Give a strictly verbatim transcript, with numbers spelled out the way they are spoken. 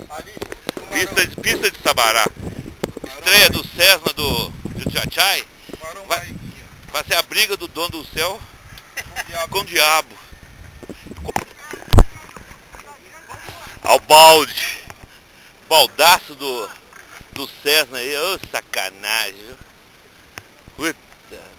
Pista, de- Pista de Sabará. Estreia do Cessna do, do Tchai. Vai, vai ser a briga do dono do céu com o diabo. Ao balde. Baldaço do, do Cessna aí. Ô, sacanagem, viu? Puta.